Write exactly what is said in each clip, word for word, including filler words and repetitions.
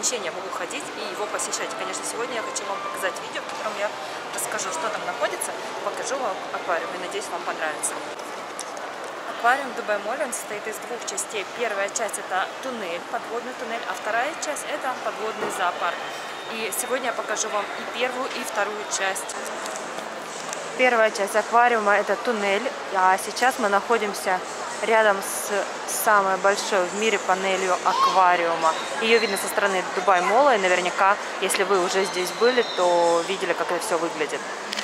помещение могу ходить и его посещать. Конечно, сегодня я хочу вам показать видео, в котором я расскажу, что там находится, покажу вам аквариум и надеюсь, вам понравится. Аквариум Дубай Молл состоит из двух частей. Первая часть это туннель, подводный туннель, а вторая часть это подводный зоопарк. И сегодня я покажу вам и первую, и вторую часть. Первая часть аквариума это туннель, а сейчас мы находимся рядом с самой большой в мире панелью аквариума. Ее видно со стороны Дубай Молла, и наверняка, если вы уже здесь были, то видели, как это все выглядит.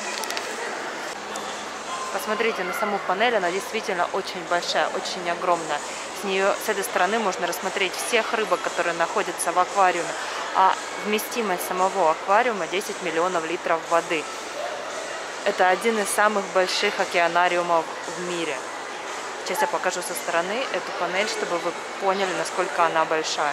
Посмотрите на саму панель, она действительно очень большая, очень огромная. С нее, с этой стороны можно рассмотреть всех рыбок, которые находятся в аквариуме. А вместимость самого аквариума десять миллионов литров воды. Это один из самых больших океанариумов в мире. Сейчас я покажу со стороны эту панель, чтобы вы поняли, насколько она большая.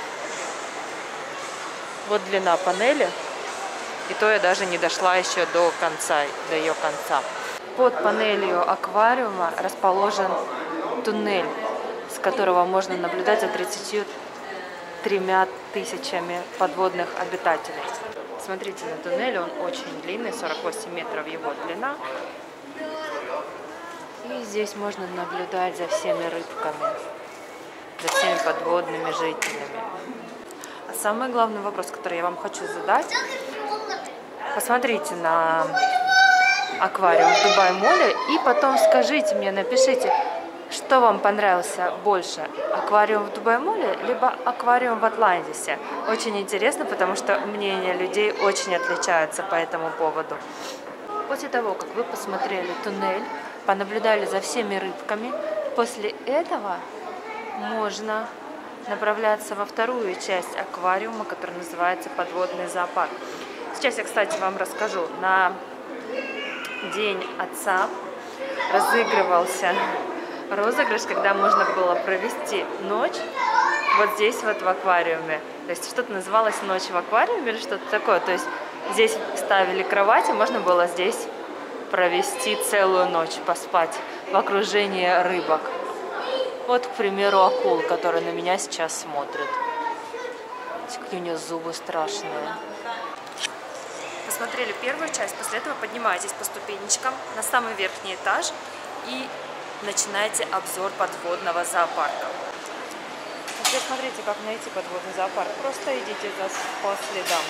Вот длина панели. И то я даже не дошла еще до конца, до ее конца. Под панелью аквариума расположен туннель, с которого можно наблюдать за тридцатью тремя тысячами подводных обитателей. Смотрите на туннель, он очень длинный, сорок восемь метров его длина. И здесь можно наблюдать за всеми рыбками, за всеми подводными жителями. А самый главный вопрос, который я вам хочу задать, посмотрите на аквариум в Дубай Молле и потом скажите мне, напишите, что вам понравился больше, аквариум в Дубай Молле либо аквариум в Атлантисе. Очень интересно, потому что мнения людей очень отличаются по этому поводу. После того, как вы посмотрели туннель, понаблюдали за всеми рыбками, после этого можно направляться во вторую часть аквариума, которая называется подводный зоопарк. Сейчас я, кстати, вам расскажу. На День отца разыгрывался розыгрыш, когда можно было провести ночь вот здесь вот в аквариуме. То есть что-то называлось «Ночь в аквариуме» или что-то такое. То есть здесь ставили кровать, и можно было здесь провести целую ночь, поспать в окружении рыбок. Вот, к примеру, акул, который на меня сейчас смотрит. Какие у нее зубы страшные. Посмотрели первую часть, после этого поднимаетесь по ступенечкам на самый верхний этаж и начинаете обзор подводного зоопарка. Теперь смотрите, как найти подводный зоопарк. Просто идите по следам.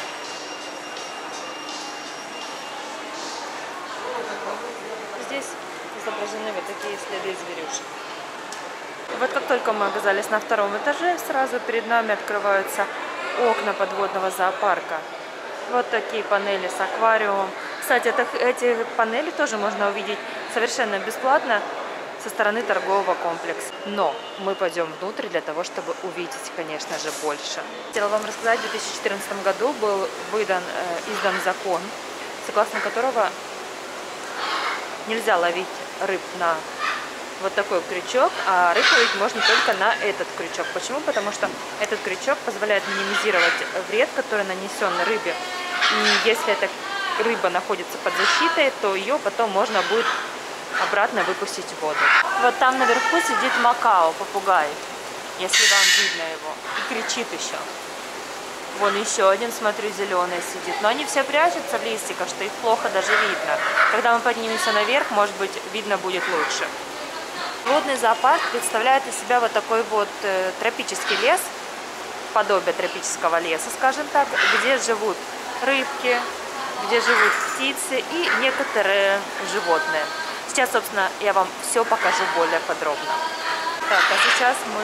Здесь изображены вот такие следы зверюшек. Вот как только мы оказались на втором этаже, сразу перед нами открываются окна подводного зоопарка. Вот такие панели с аквариумом. Кстати, это, эти панели тоже можно увидеть совершенно бесплатно со стороны торгового комплекса. Но мы пойдем внутрь для того, чтобы увидеть, конечно же, больше. Хотела вам рассказать, в две тысячи четырнадцатом году был выдан, э, издан закон, согласно которого нельзя ловить рыб на вот такой крючок, а рыбу ловить можно только на этот крючок. Почему? Потому что этот крючок позволяет минимизировать вред, который нанесен рыбе. И если эта рыба находится под защитой, то ее потом можно будет обратно выпустить в воду. Вот там наверху сидит макао, попугай, если вам видно его, и кричит еще. Вон еще один, смотрю, зеленый сидит. Но они все прячутся в листиках, что их плохо даже видно. Когда мы поднимемся наверх, может быть, видно будет лучше. Подводный зоопарк представляет из себя вот такой вот э, тропический лес, подобие тропического леса, скажем так, где живут рыбки, где живут птицы и некоторые животные. Сейчас, собственно, я вам все покажу более подробно. Так, а сейчас мы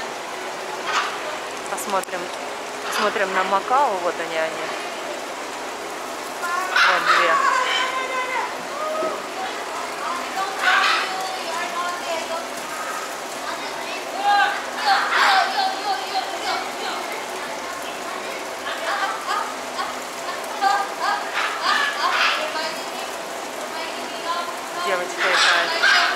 посмотрим, посмотрим на макао. Вот они, они. Вот две. Девочка играет.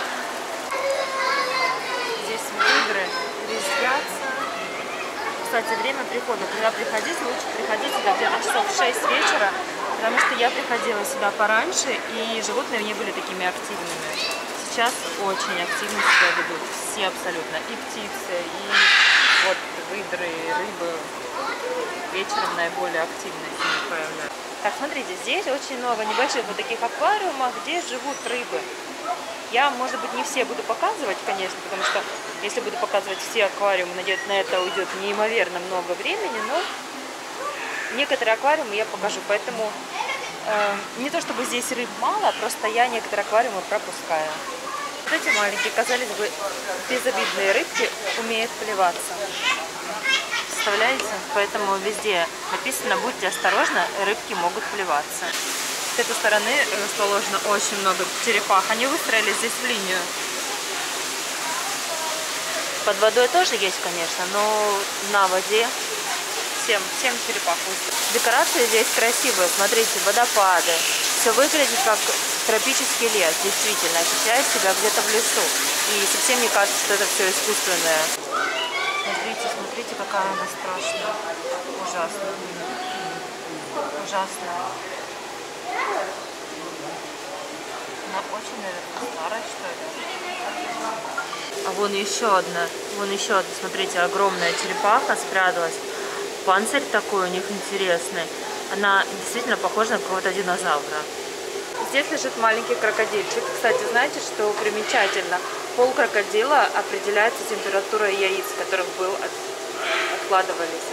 Здесь выдры резвятся. Кстати, время прихода. Когда приходить, лучше приходить сюда где-то часов в шесть вечера, потому что я приходила сюда пораньше, и животные не были такими активными. Сейчас очень активно себя ведут. Все абсолютно. И птицы, и вот выдры, и рыбы. вечером наиболее активные с ними появляются. Так, смотрите, здесь очень много небольших вот таких аквариумов, где живут рыбы. Я, может быть, не все буду показывать, конечно, потому что если буду показывать все аквариумы, на это уйдет неимоверно много времени, но некоторые аквариумы я покажу, поэтому э, не то чтобы здесь рыб мало, просто я некоторые аквариумы пропускаю. Вот эти маленькие, казались бы, безобидные рыбки умеют плеваться. Представляете? Поэтому везде написано: будьте осторожны, рыбки могут плеваться. С этой стороны расположено очень много черепах. Они выстроились здесь в линию. Под водой тоже есть, конечно, но на воде всем, всем черепах. Декорации здесь красивые. Смотрите, водопады. Все выглядит как тропический лес. Действительно, ощущаешь себя где-то в лесу. И совсем не кажется, что это все искусственное. Смотрите, смотрите, какая она страшная. Ужасно. Ужасно. Она очень, наверное, старая, что ли. А вон еще одна. Вон еще одна. Смотрите, огромная черепаха спряталась. Панцирь такой у них интересный. Она действительно похожа на какого-то динозавра. Здесь лежит маленький крокодильчик. Кстати, знаете, что примечательно? Пол крокодила определяется температурой яиц, которых был от... откладывались.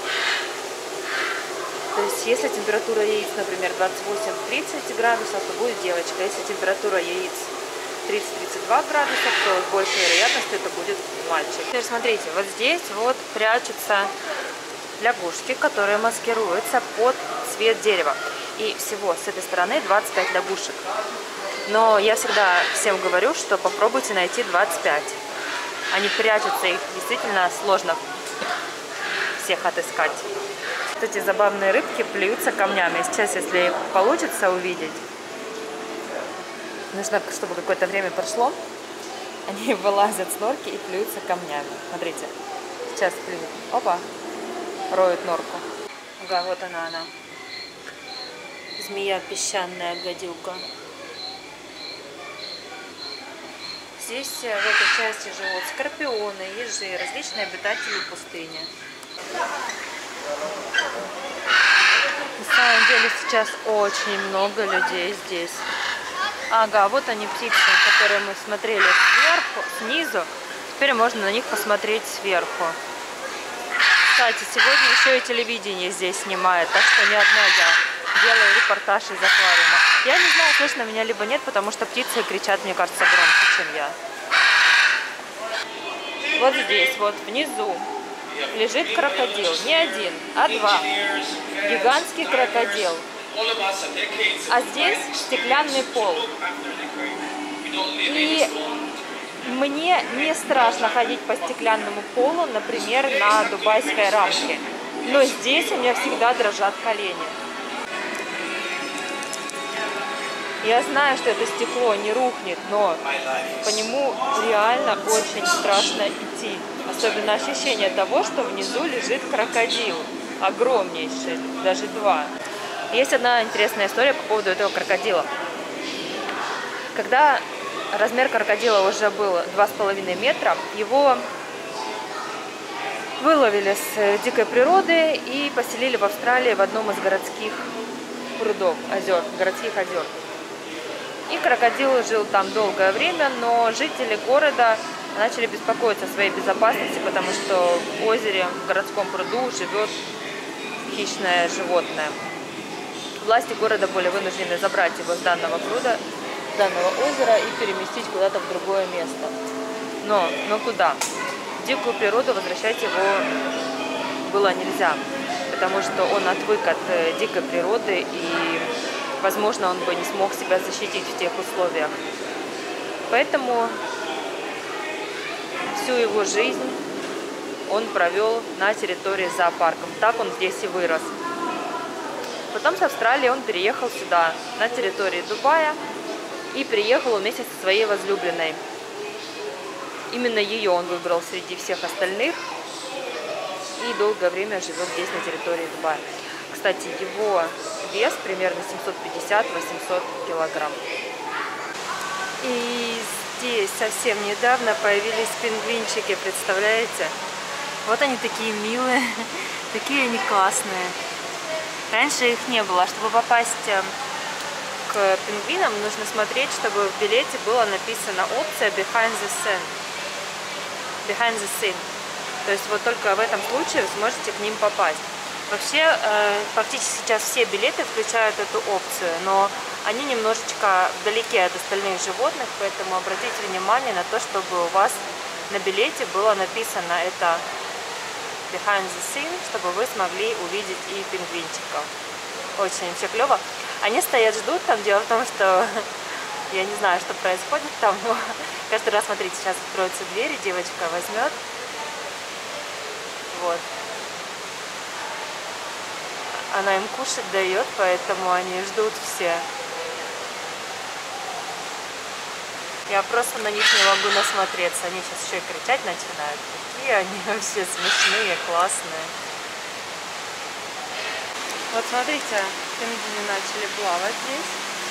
То есть, если температура яиц, например, двадцать восемь — тридцать градусов, то будет девочка. Если температура яиц тридцать — тридцать два градуса, то с большей вероятностью это будет мальчик. Теперь смотрите, вот здесь вот прячутся лягушки, которые маскируются под цвет дерева. И всего с этой стороны двадцать пять лягушек. Но я всегда всем говорю, что попробуйте найти двадцать пять. Они прячутся, их действительно сложно всех отыскать. Вот эти забавные рыбки плюются камнями. Сейчас, если получится увидеть, нужно, чтобы какое-то время прошло, они вылазят с норки и плюются камнями. Смотрите, сейчас плюют. Опа, роют норку. Ага, вот она, она. Змея песчаная, гадюка. Здесь в этой части живут скорпионы, ежи, различные обитатели пустыни. На самом деле сейчас очень много людей здесь. Ага, вот они, птицы, которые мы смотрели сверху, снизу. Теперь можно на них посмотреть сверху. Кстати, сегодня еще и телевидение здесь снимает, так что не одна я делаю репортаж из аквариума. Я не знаю, слышно меня либо нет, потому что птицы кричат, мне кажется, громче, чем я. Вот здесь, вот внизу, лежит крокодил. Не один, а два. Гигантский крокодил. А здесь стеклянный пол. И мне не страшно ходить по стеклянному полу, например, на дубайской рамке. Но здесь у меня всегда дрожат колени. Я знаю, что это стекло не рухнет, но по нему реально очень страшно идти. Особенно ощущение того, что внизу лежит крокодил. Огромнейший, даже два. Есть одна интересная история по поводу этого крокодила. Когда размер крокодила уже был два с половиной метра, его выловили с дикой природы и поселили в Австралии в одном из городских прудов, озер, городских озер. И крокодил жил там долгое время, но жители города начали беспокоиться о своей безопасности, потому что в озере, в городском пруду живет хищное животное. Власти города были вынуждены забрать его с данного пруда, с данного озера и переместить куда-то в другое место. Но, но куда? В дикую природу возвращать его было нельзя, потому что он отвык от дикой природы и, возможно, он бы не смог себя защитить в тех условиях. Поэтому всю его жизнь он провел на территории зоопарков. Так он здесь и вырос. Потом с Австралии он переехал сюда, на территорию Дубая, и приехал вместе со своей возлюбленной. Именно ее он выбрал среди всех остальных и долгое время живет здесь, на территории Дубая. Кстати, его вес примерно семьсот пятьдесят — восемьсот килограмм. И здесь совсем недавно появились пингвинчики, представляете? Вот они такие милые, Такие они классные. Раньше их не было. Чтобы попасть к пингвинам, нужно смотреть, чтобы в билете было написано опция Behind the Scene. Behind the Scene. То есть вот только в этом случае вы сможете к ним попасть. Вообще, э, практически сейчас все билеты включают эту опцию, но они немножечко вдалеке от остальных животных, поэтому обратите внимание на то, чтобы у вас на билете было написано это Behind the Scene, чтобы вы смогли увидеть и пингвинчиков. Очень все клево. Они стоят, ждут там. Дело в том, что я не знаю, что происходит там, но каждый раз, смотрите, сейчас откроются двери, девочка возьмет. Вот. Она им кушать дает, поэтому они ждут все. Я просто на них не могу насмотреться. Они сейчас еще и кричать начинают. Какие они вообще смешные, классные. Вот смотрите, пингвины начали плавать здесь.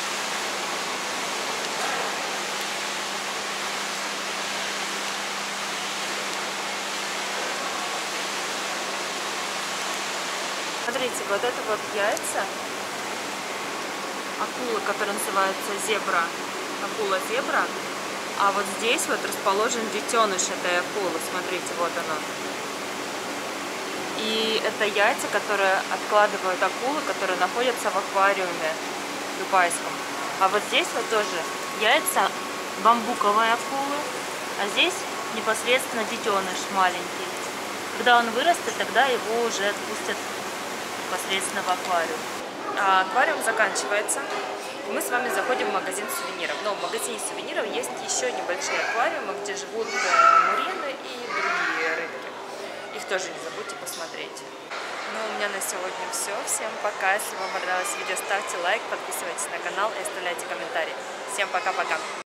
Смотрите, вот это вот яйца акулы, которая называется зебра, акула-зебра. А вот здесь вот расположен детеныш этой акулы. Смотрите, вот оно. И это яйца, которые откладывают акулы, которые находятся в аквариуме дубайском. А вот здесь вот тоже яйца бамбуковой акулы, а здесь непосредственно детеныш маленький. Когда он вырастет, тогда его уже отпустят непосредственно в аквариум. А аквариум заканчивается. Мы с вами заходим в магазин сувениров. Но в магазине сувениров есть еще небольшие аквариумы, где живут мурены и другие рыбки. Их тоже не забудьте посмотреть. Ну, у меня на сегодня все. Всем пока. Если вам понравилось видео, ставьте лайк, подписывайтесь на канал и оставляйте комментарии. Всем пока-пока.